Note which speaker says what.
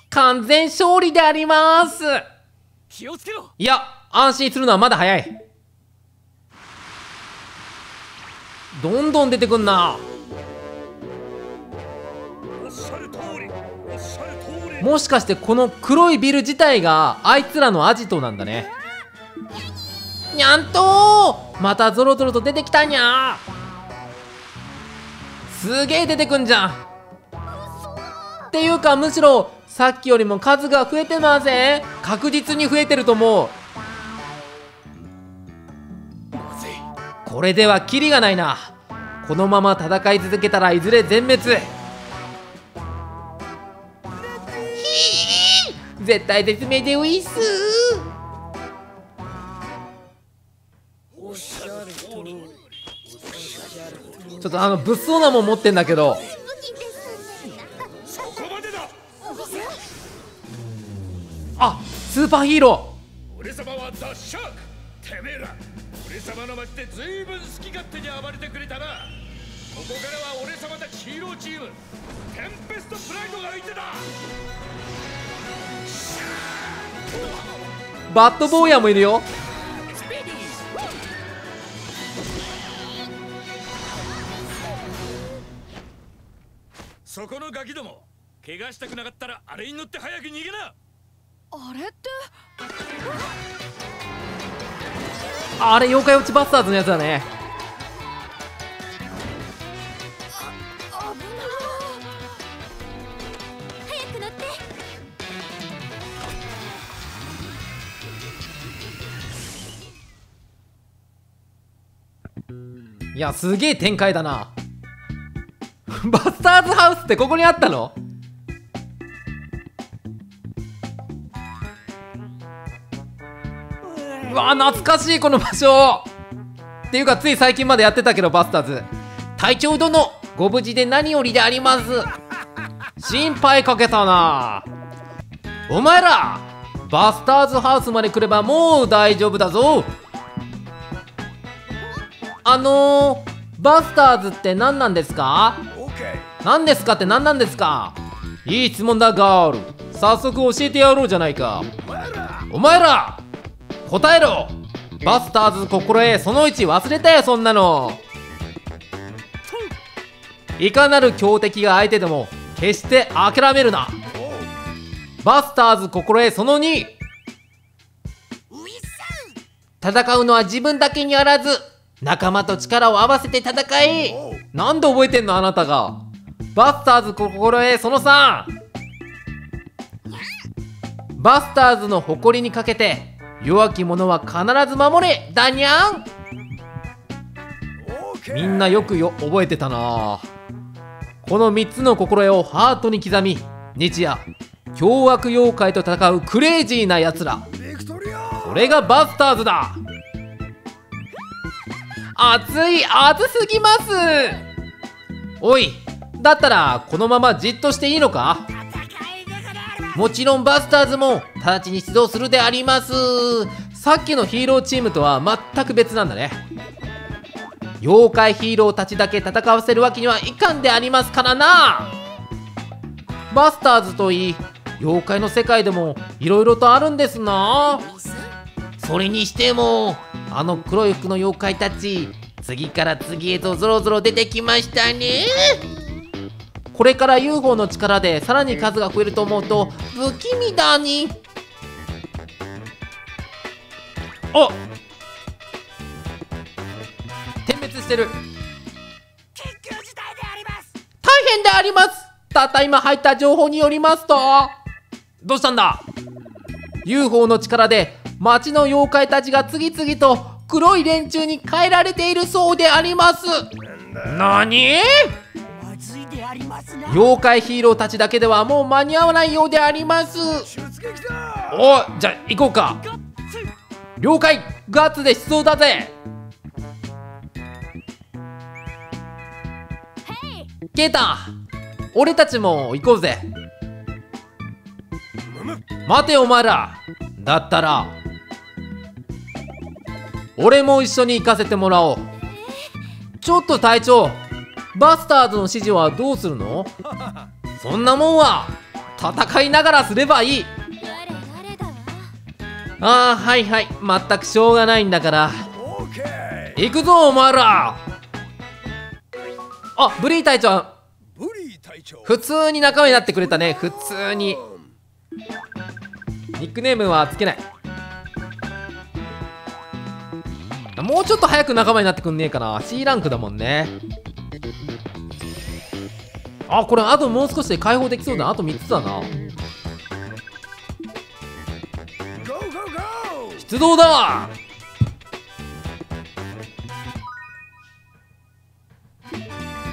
Speaker 1: 完全勝利であります。
Speaker 2: 気をつけろ。
Speaker 1: いや、安心するのはまだ早い。どんどん出てくんな。もしかしてこの黒いビル自体があいつらのアジトなんだね。にゃんとー、またゾロゾロと出てきたにゃー。すげえ出てくんじゃん。っていうか、むしろさっきよりも数が増えてません？確実に増えてると思う。これではキリがないな。このまま戦い続けたらいずれ全滅。絶対絶命でウィス。ちょっと物騒なもん持ってんだけど。あ、スーパーヒーロ
Speaker 2: ー。俺様はザ・シャーク。てめえら俺様の町でずいぶん好き勝手に暴れてくれたな。ここからは俺様たちヒーローチームテンペストプライドが相手だ。
Speaker 1: バッドボーヤもいるよ。
Speaker 2: そこのガキども、怪我したくなかったらあれに乗って早く逃げな。
Speaker 3: あれって
Speaker 1: あれ妖怪落ちバスターズのやつだね。
Speaker 3: 早く乗って。
Speaker 1: いや、すげえ展開だな。バスターズハウスってここにあったの？うわ、懐かしいこの場所。っていうか、つい最近までやってたけど、バスターズ。隊長殿、ご無事で何よりであります。心配かけたな。お前らバスターズハウスまで来ればもう大丈夫だぞ。バスターズって何なんですか？何ですかって何なんですか？いい質問だガール。早速教えてやろうじゃないか。お前ら答えろ。バスターズ心得その1忘れたよ、そんなの。いかなる強敵が相手でも決して諦めるな。バスターズ心得その2、戦うのは自分だけにあらず仲間と力を合わせて戦え。なんで覚えてんのあなたが。バスターズ心得その3、バスターズの誇りにかけて弱き者は必ず守れだにゃん。みんなよく覚えてたな。この3つの心得をハートに刻み、日夜凶悪妖怪と戦うクレイジーなやつら、それがバスターズだ。熱すぎます。おい、だったらこのままじっとしていいのか？もちろんバスターズも直ちに出動するであります。さっきのヒーローチームとは全く別なんだね。妖怪ヒーローたちだけ戦わせるわけにはいかんでありますからな。バスターズといい妖怪の世界でもいろいろとあるんですな。それにしてもあの黒い服の妖怪たち、次から次へとゾロゾロ出てきましたね。これから UFO の力でさらに数が増えると思うと不気味だに。あっ、点滅してる。
Speaker 3: 緊急事態であります。
Speaker 1: 大変であります。たった今入った情報によりますと。どうしたんだ？ UFO の力で町の妖怪たちが次々と黒い連中に変えられているそうであります。なに？
Speaker 3: まずいでありますな。
Speaker 1: 妖怪ヒーローたちだけではもう間に合わないようであります。お、じゃあ行こうか。了解、ガッツで出動だぜ。ケイタ、俺たちも行こうぜ。待てお前ら。だったら俺も一緒に行かせてもらおう。ちょっと隊長、バスターズの指示はどうするの？そんなもんは戦いながらすればいい。ああ、はいはい、全くしょうがないんだから。行くぞお前ら。あ、ブリー隊長、普通に仲間になってくれたね。普通に。ニックネームはつけない。もうちょっと早く仲間になってくんねえかな。 C ランクだもんね。あ、これあともう少しで解放できそうだ。あと3つだな。出動だ。